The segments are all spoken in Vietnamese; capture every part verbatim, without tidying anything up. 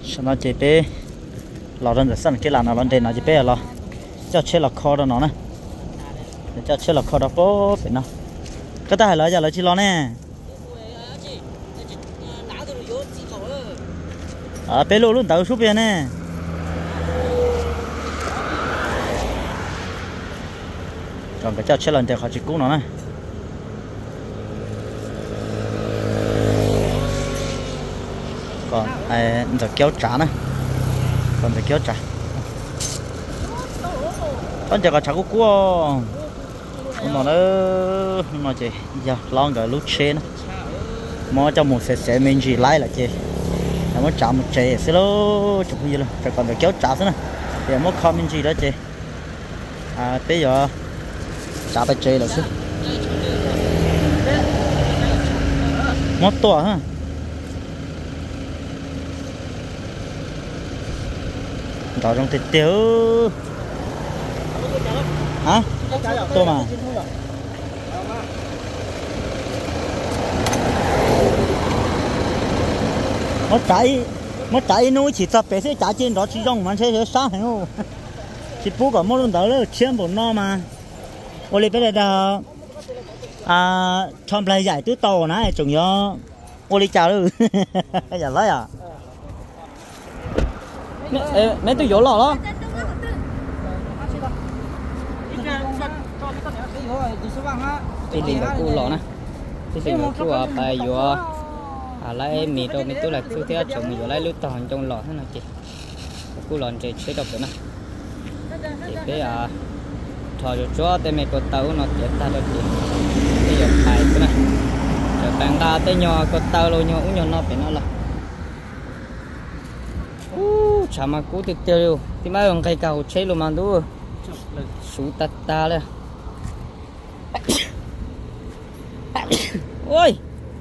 sao nó chỉ bé lò lên rồi sẵn cái làn nào lên đây nó chỉ bé lò cho chế là kho đó nó nè cho chế là kho đó bố phải nó cái ta hay là giờ là chỉ lo nè à bé lô luôn tàu số bé nè còn cái cho chế lần thì họ chỉ cũ nó nè còn ai giờ kéo trả nè còn giờ kéo trả con giờ có trả cũ cũ mà nó nó chị giờ lo cái lúc xe nó mà cho một xe xe mình chỉ lái là chị nó mới trả một chế xe lô chụp gì luôn phải còn phải kéo trả thế này thì mới không mình gì đó chị à bây giờ trả bài chế là chứ mất to ha đó trong thịt tiêu hả to mà mất chạy mất chạy nuôi chỉ tập bé sẽ trả trên đó chỉ trong mà sẽ sáng hay không chỉ bố cả mỗi lần đó là chiếm một no mà ô lê bây giờ à chọn lại giải tứ tàu này chúng yo ô lê chào luôn giờ lấy à mấy mấy tôi vô lò đó thì liền là cu lò nè thì liền là cu à bài vô à lấy mì đâu mì tôi là cứ theo chồng mì lấy lúa tỏi trong lò thế nào chị cu lò chị chế độc nữa thì cái à thò cho chó tên mày có tàu nó chết ta được chị bây giờ bài cái này giờ bạn ta tới nhỏ có tàu luôn nhỏ uống nhỏ nó phải nó là u chả mà cú tiệt tiêu thì mấy ông cây cầu chế luôn mà đúng sú tạt ta lên ôi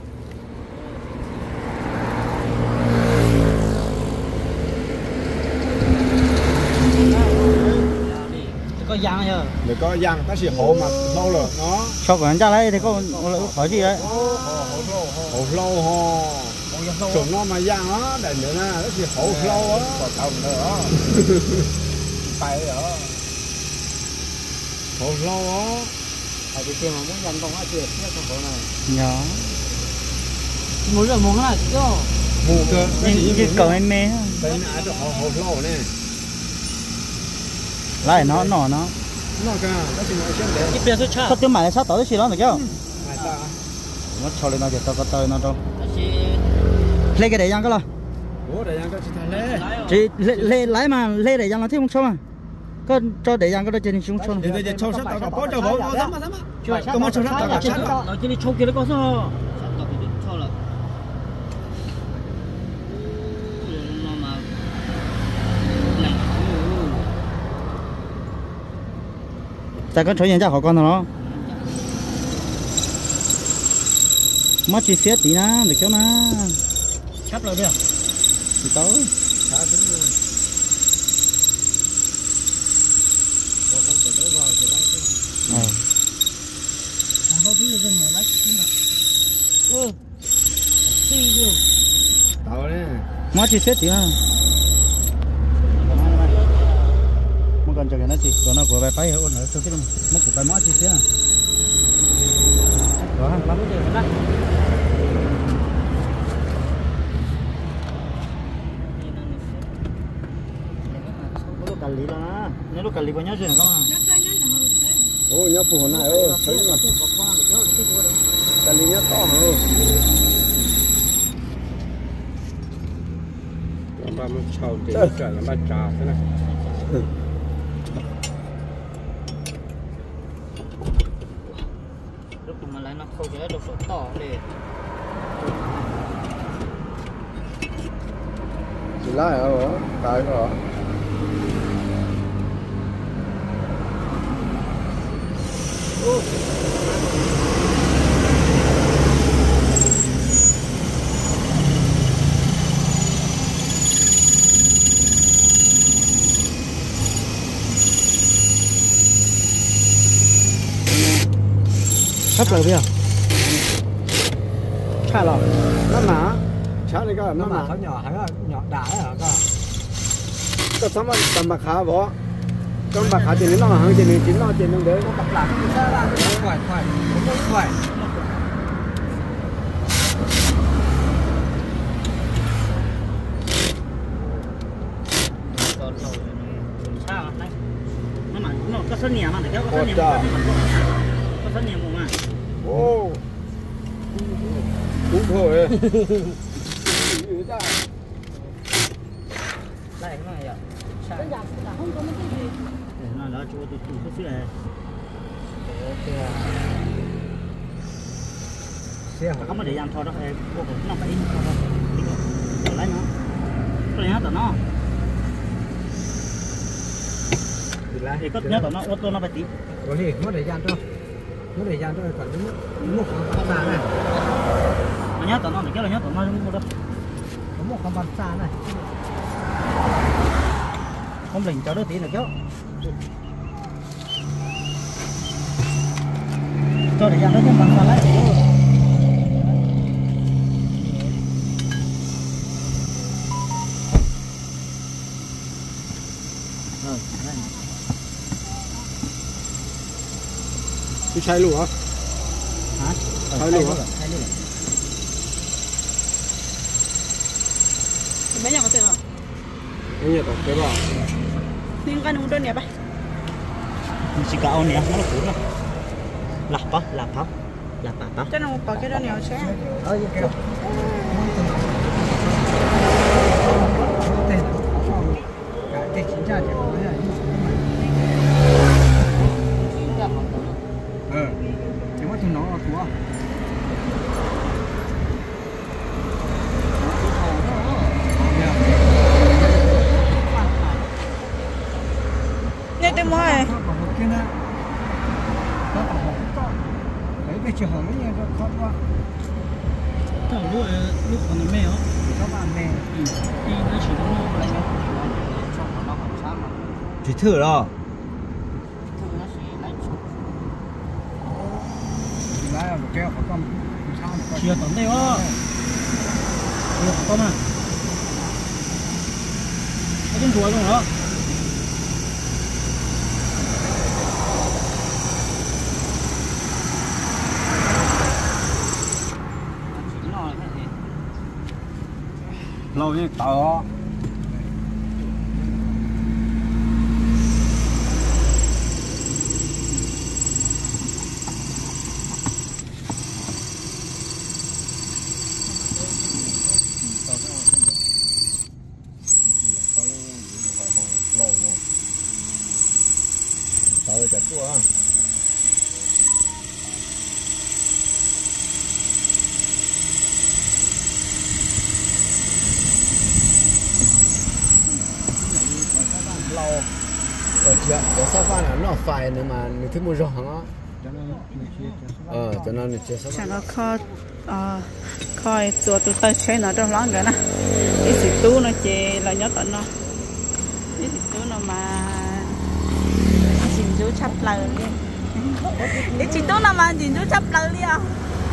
có giang chưa? Để có giang, ta chỉ hổ mà lâu rồi nó. Sau còn ra đây thì có hỏi gì đấy? Hổ lâu ho. Chúng nó mà giang nó, để nữa nè, nó chỉ hổ lâu á. Còn tàu nữa. Phải rồi. Hổ lâu á. Tại vì khi mà muốn dành con á chưa, nó con hổ này. Nhớ. Muốn là muốn là chứ. Muốn cơ. Cái cầu em mê. Đây nãy cho hổ hổ lâu nè. Lại nó nó nó nó cả nó chỉ nói xem để cái bia số cha có tiếng mày sao tới xí đó được chưa mày ta nó cho lên nó thì tao có tới nó đâu lấy cái để giang cái là ủa để giang cái chỉ thay lê chỉ lê lái mà lê để giang nó thêm không sao mà có cho để giang cái đó trên xuống xuống thì để cho sát tao có bao giờ bao bao lắm lắm có một số sát tao có sát nó chỉ đi chốt kia nó có sao tại con chơi nhân ra khỏi con nó mất chi phí tí na được cho na sắp rồi chưa thì tới khá dính luôn một con phải tới vào thì lái ờ không có tí gì mà lái tí mà ừ tí gì tao đấy mất chi phí tí na còn cho cái nó chỉ cho nó của bài bay hơn nữa cho cái nó mất của bài mót chỉ thế à đó lắm cái gì đó lúc cà lì là nếu lúc cà lì bao nhiêu rồi không à ô nhớ phù này ơi thấy mà cà lì nhớ to hả mà mình chào thì cả là ba trà thế này lúc mà lại nó khâu cái đồ sổ tỏ để chỉ lại hả cái hả sắp rồi bây giờ khai lọ lắm mà chả này cái nó mà mà nhỏ hay là nhỏ đá hả cả cái sao mà tầm bạc khá bỏ trong bạc khá tiền nó mà hàng tiền chín nó tiền nó đấy nó bạc là cái sao là cái khoải khoải không có khoải nó mà nó có sân nhà mà để kéo có sân nhà có sân nhà mà ô đúng rồi lại cái này ạ nó là chỗ tôi tôi có sữa xe không có để ăn thôi đó em cô cũng nó phải lấy nó lấy nó tao nó thì có nhớ tao nó ô tô nó phải tí có gì mất thời gian cho mất thời gian cho còn đúng một con bàn này mà nhớ tao nó thì cái là nhớ tao nó đúng không đâu có một con bàn xa này không lình cho đỡ tí là kéo cho thời gian đó nhưng bằng lại tôi sai luôn hả hả sai luôn hả mấy nhà có tiền à? cái gì đó cái bảo nhưng cái nung đơn nhỉ bay chỉ cả ông nè nó cũ rồi lạp á lạp á lạp á á cho nó có cái đơn nhỉ xe ơi cái tên cái cái chính ra thì nói là ừ nhưng mà chúng nó là của nghe tên mua này cái chiều hôm nay nó khó quá thằng lúc lúc còn mẹ ó các bạn mẹ đi nó chỉ nó lại chỉ thử rồi là một cái có con chia tận đây ó được con à có trên chuối không đó lâu như tao tao chặt quá lâu ở chuyện để sao pha là nó phải nhưng mà mình thấy mua rong á ờ cho nên mình chưa sao chẳng có kho coi chùa tụi tôi chơi nó trong láng cái nè cái gì tu nó chè là nhớ tận nó cái gì tu nó mà chìm chú chắp lời đi cái gì tu nó mà chìm chú chắp lời đi à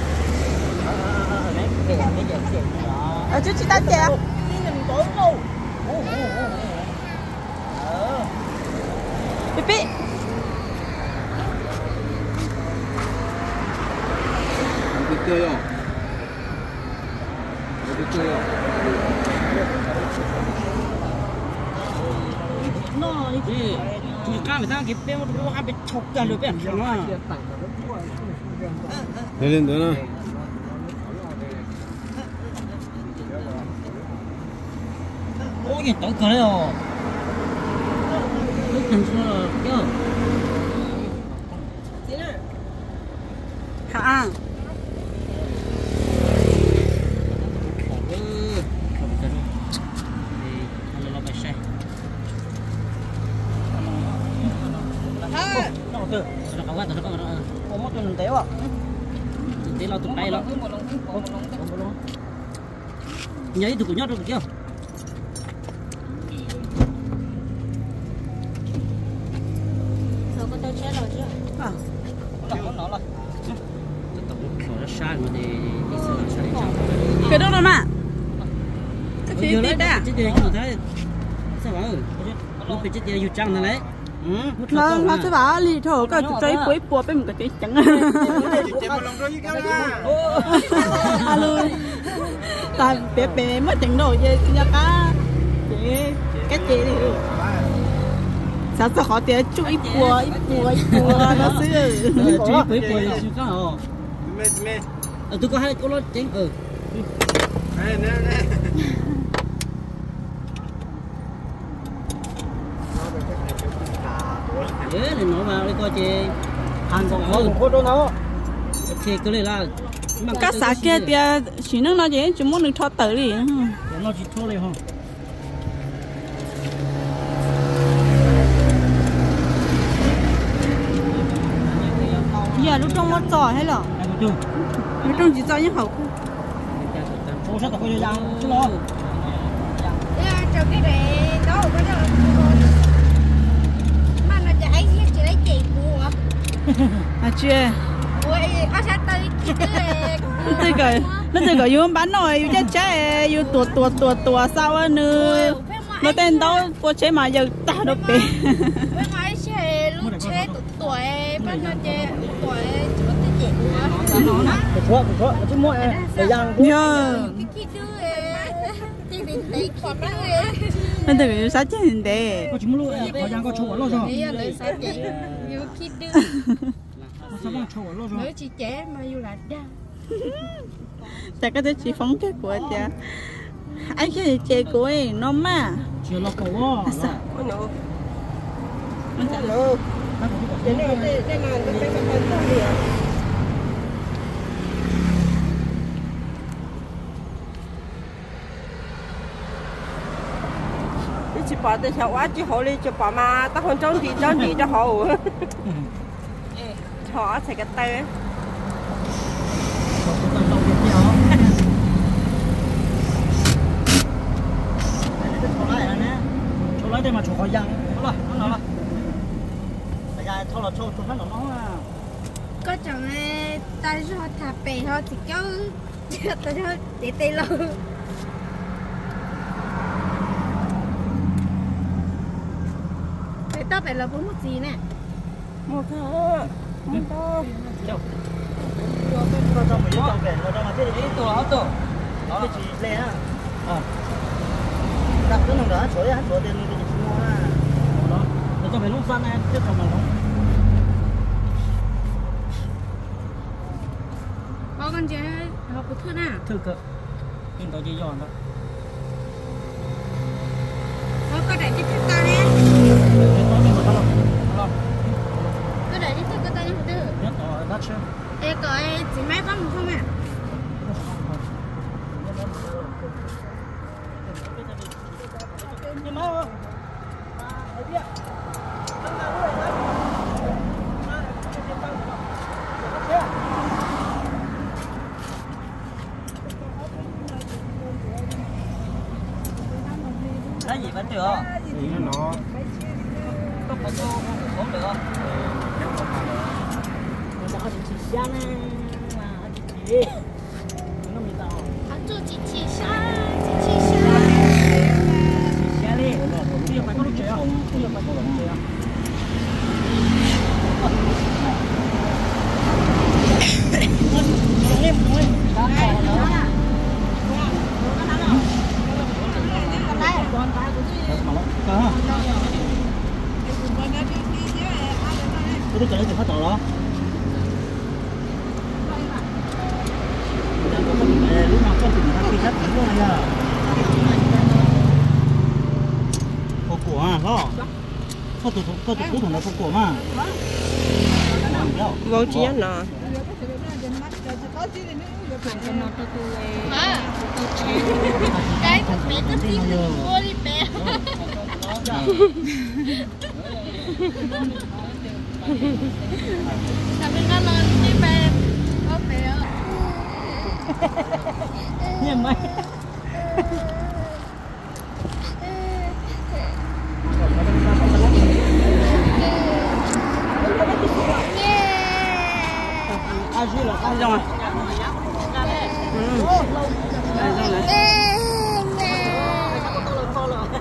ở chú chị ta chè Pipi. 어디 떠요? 어디 떠요? nó đi chỉ ca người ta kịp bên một cái bên chọc cả lưỡi bên thằng nó lên lên nữa nè ôi nhìn tối cỡ đấy rồi lúc thằng nó là cái hả nó không có nó không có có một tuần téo à tí lo tụt tay lo nhảy tụi nhót rồi kìa nó có tôi chết rồi chứ à nó nó là nó sai mà đi đi sai sai cái đó rồi mà tí tí đã chết gì không thấy sao bảo lúc bị chết gì dù trăng này đấy nó nó sẽ bảo lì thổ cái trái quế bùa bên một cái trái trắng alo tại bé bé mất tiếng đồ gì nhà cá cái gì đi sao sao họ tiền chú ít bùa ít bùa ít bùa nó xứ chú quế bùa chú cá hả ờ tôi có hai con lót trắng ừ nè nè nè thế này nó vào đây coi chị hàng còn không có đâu nào thì cứ lấy là các xã kia thì chỉ năng nó gì chúng muốn được thoát tới đi nó chỉ thôi này không giờ lúc trong mất giỏi hay là lúc trong chỉ giỏi những hậu không sao tao coi ra chứ lo cho cái này đó có đó mà nó chạy chỉ lấy chị của à chưa ôi có sao tới cái nó tới cái nó tới cái yêu bán rồi yêu chết chết yêu tuột tuột tuột tuột sao nữa nó tên đó có chế mà giờ ta đâu bé với máy xe lúc xe tuổi bắt nó chơi tuổi chỉ có tới chị của nó phải thoát phải thoát chứ mỗi thời gian nhớ cái kia đưa chị bị lấy kia đưa nó tới cái sao chết thế có chúng luôn thời gian có chỗ lo rồi bây giờ lấy sao chị yêu kia đưa sao đang chỗ lo rồi nếu chị trẻ mà yêu là đau chả có thể chỉ phóng cái của cha anh cái chế của ấy nó mà chưa lo cầu á sao nó nó cái này đây đây là cái cái cái cái gì à chỉ bảo để cho quá chỉ hậu đi cho bảo mà ta không trốn thì trốn gì cho hậu họ sẽ cái tay chỗ lấy đây mà chỗ khỏi giang nó là nó là bây giờ thôi là chỗ chỗ nó nó có chồng ta cho thà bể họ thì cháu ta cho để tay lâu tao phải là bốn một gì nè một thứ một thứ đâu nó cho mình nó về nó cho mà thế đấy tổ áo tổ nó là chỉ lẻ à đặt cái nó đó chuối á chuối tiền cái gì mua à đó nó cho mình lúc săn em tiếp tục mà không có con trẻ học có thưa nào thưa cơ nhưng tôi chỉ dọn thôi có có đại tiếp ta nè có đại tiếp ta như thế nhất ở đất chưa ê có chỉ mấy bấm không à nhưng mà cái gì vẫn được gì nó nó có phải cô cũng được không nó có chỉ xa này mà chỉ nó mình tao à chú chỉ chỉ xa chỉ chỉ xa chỉ xa đi bây giờ phải có lúc chơi không bây giờ phải có lúc chơi em em đã bỏ nữa cái đứa cái thì phát tổ đó lúc nào con tìm ra khi chắc cũng luôn này à có của à có có tụi có tụi thằng này có của mà vô chi nó cái bé cái gì mua đi bé tapi kalau ini bé oh bé Nhìn mày ai gì là ai rồi ừ. Ai rồi này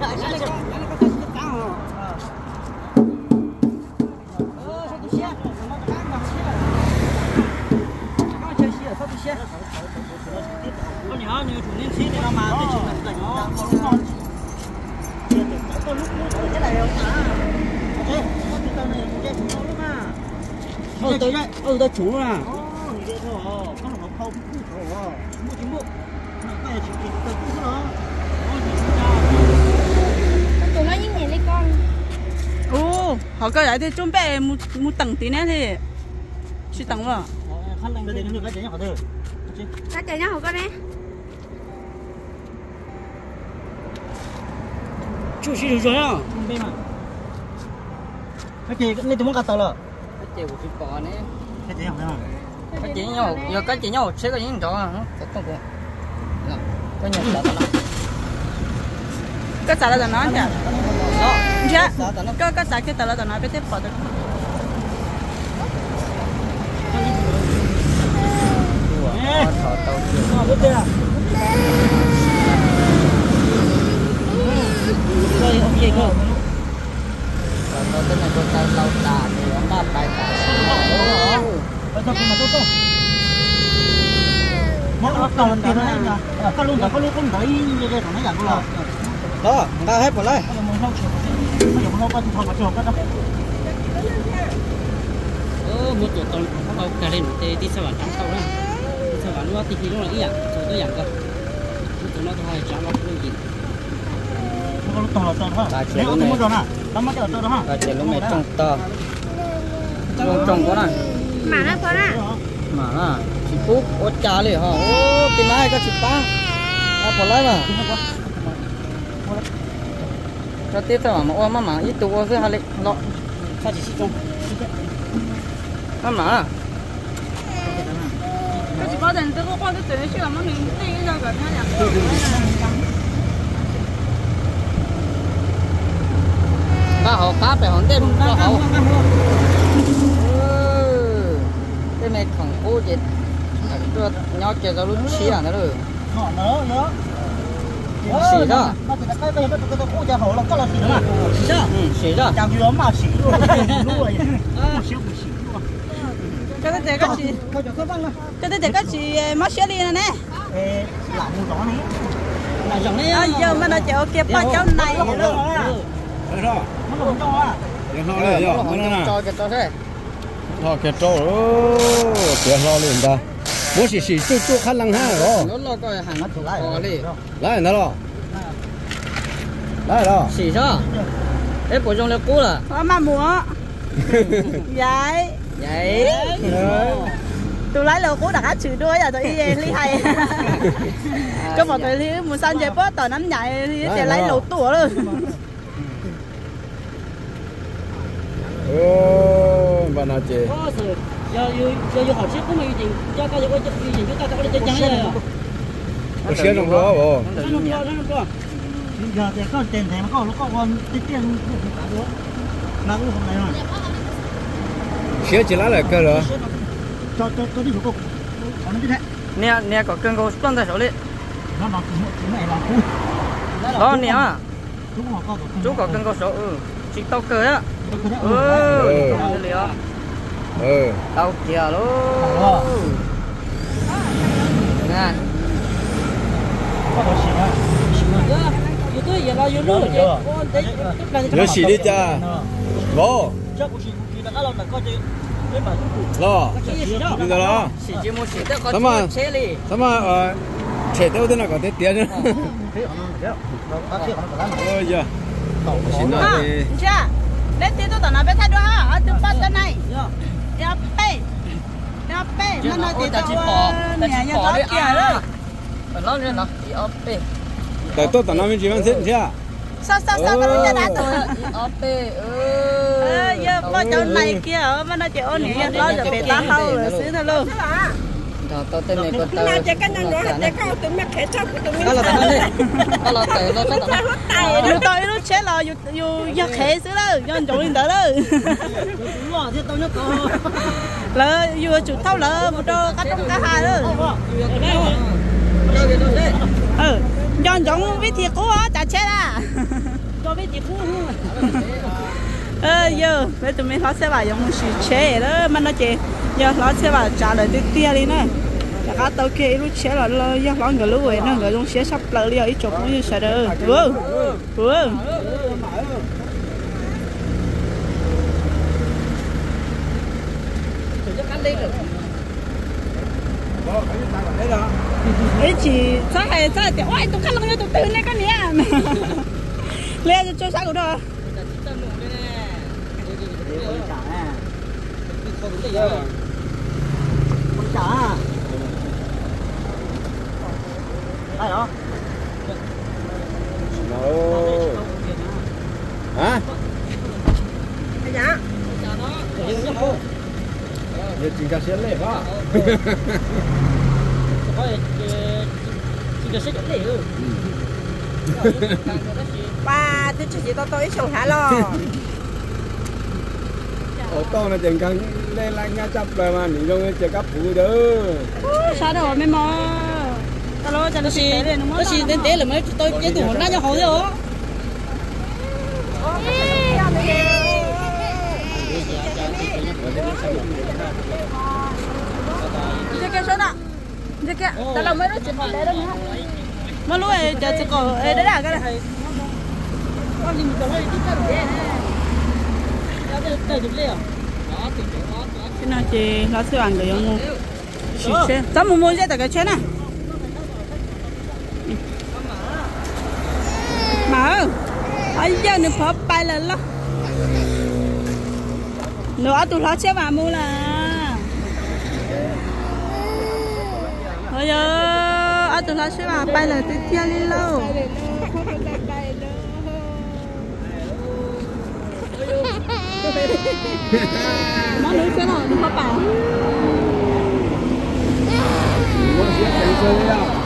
con nhỏ như chủ nên xí nó mà cái chuyện là cái nhỏ con tôi lúc lúc cái này không à thế con cái tao này cái chủ nó lúc à ừ tới đây ừ tới chủ à vậy thôi con nó không không mua chúng bộ cái này chỉ cái cái cũ đó tụi nó như nhảy lên con Ồ, họ cái đấy thì chuẩn bị một một tầng tí nữa thì chỉ tầng rồi. khăn lạnh bây giờ nó được cái gì nhỏ thôi cái chạy nhau hả con đấy chú sĩ rồi à bên mà cái gì lên tụi muốn cắt tao rồi cái chiều của chị bò này cái gì không cái chị nhau giờ cái chị nhau sẽ có những chỗ nó có con con có nhiều chỗ đó Cái xả là nó nhỉ? đó Dạ. Cái cái xả cái tờ là nó biết tiếp bỏ được. thọ tàu chiều biết chưa đây ông gì cơ thọ tàu tên này con tàu tàu tà thì ông ta bài tà bây giờ mà tôi tôi nó tàu lần tiền này nhá có luôn có luôn không thấy như thế thằng này dạng rồi đó người ta hết vào đây mình không chịu bây giờ mình không có thằng mà chịu cái đó ờ một chỗ tàu tàu cả lên thì đi sao bạn trong tàu đó sao bạn nó thì nó là ý à rồi tôi dạng cơ tụi nó thôi trả nó không gì nó lúc tàu là tàu đó nếu không có rồi nè nó mất cái tàu đó ha và chỉ lúc này trồng to trồng trồng có này mà nó con à mà là chị phúc ô trà liền hả ô cái này có chị ba à bỏ lại mà cho tiếp theo mà ô mà mà ít tụ sẽ hai lệ nó sao chỉ xích trong mà mà Cái chỉ có đèn tôi có qua cái tuyến chứ là nó mình đi ra gần nha. ba họ cá phải hòn đêm ba họ cái này thằng cô gì cho nhau chơi ra lúc xí à nữa rồi nó nó nó xí đó nó thì cái cái cái cái cô già hổ là có là xí đó xí đó xí đó chẳng vừa mà xí luôn luôn xí xí Cái đấy cái gì? thôi cho các bạn Cái đấy cái gì mất xe đi nè. ê làm một đó này là dòng đấy À giờ mà nó chịu kịp ba cháu này nó rồi. Đấy đó. nó không cho à Cái họ này nó rồi, không nó nè. cho cái to thế Họ cái trâu, cái họ liền ta. Bố chỉ chỉ chú chú khăn lăng ha rồi. nó lo coi hàng nó đi Lại nó rồi. Lại đó. xí đó cái bộ trong là cũ là Mà mua. Vậy. vậy Tôi lấy lô cũ đặt hết chữ đuôi à tôi đi ly hay. Cho một tôi đi mua san chơi bớt tỏi nắn nhảy đi để lấy lô tủa luôn. Ô, bà nào chị. có sự giờ giờ giờ họ xếp cũng hay gì cho cái cái cái gì chúng ta có cái trắng này Có xe trong đó bộ. nó không cho nó không cho giờ thì có tiền thì mà có nó có con tiền tiền cả đó nó cũng không này rồi Xe chỉ lá lại cơ rồi. cho cho cho đi thủ tục nó như thế nè nè có cơn câu tuân tại số đi nó nó cái này là khu đó nè à chú họ có chú có cơn câu số ừ chỉ tao cười á Ừ. ừ liền Ừ. tao kìa luôn nè có đồ xịn á giờ tôi giờ lo giờ rồi Nhớ xì đi cha. Bố. chắc cũng xịn thì là cái lòng là có chứ cái mà Lo. Đi đâu đó. xí chỉ một xí tới có Tama. chút xe đi Sao mà ờ trẻ đâu thế nào có thể tiền nữa. Ôi giời. Xin lỗi À, thì chưa? Lên tí tôi tao nói biết thay đua ha, ở từ bắt cái này. Nhà bê, nhà bê, mà nói tí ta chỉ tao bỏ ta nhà chỉ nhà bỏ đó đi kia à đó. nó nữa nó ốp đi tại tôi tao nói với chị Văn Thiết chưa? Sao sao sao cái đó đã tôi. ốp đi ừ Ờ, giờ mà chỗ này kia mà nó chịu nhỉ, nó giờ bị tá hâu rồi xíu nữa luôn. Thôi tôi tên này có tao nào chơi cái năng nữa chơi cái tụi mẹ khẽ trong tụi mẹ đó là tao đi đó là tao nó sao tao Tài lúc tôi lúc chết là dù dù giờ khẽ xíu đó, do chỗ lên đó đó. đúng rồi thì tôi nhớ có Là dù chủ thâu là một đôi cá trong cá hai đó. Ừ, do giống với thiệt của chả chết à. ơ giờ bây tụi mình nó sẽ vào giống một sự chế đó mà nó chế giờ nó sẽ vào trả lời tiếp theo đi nè là cá tàu kia lúc chế là lo giờ nó người lúc ấy nó người trong chế sắp lại đi ít chục cũng như sợ đâu ừ ừ ấy chỉ sao hay sao thì ôi tôi khăn lông tôi từ này cái này lên cho sao cũng được không trả ai đó hả cái giá giờ chỉ cả xe lẻ quá ba tôi chỉ tôi tôi chồng hả lo ô tô nó chẳng cần lên lại nghe chấp rồi mà nỉ đâu chơi cắp phụ đó sao đâu mấy mò tao lo cho nó xí nó xí đến té là mấy tôi chế tủ nó cho hậu rồi cái cái số nào cái cái tao làm mấy đứa chuyện đấy đó nữa mà lúc ấy chờ chỉ có đấy là cái này con gì mình còn hơi tí cái này cái nào chị nó sẽ ăn được không? Chị xem, tao muốn mua cái cái chén này. Mà, anh giờ nó phở bay lên lo. Nó tụi nó sẽ vào mua là. Bây giờ, anh tụi nó sẽ vào bay lên từ kia đi lâu. Nó nữ cái nào nó có bảo. nó sẽ thành rơi đâu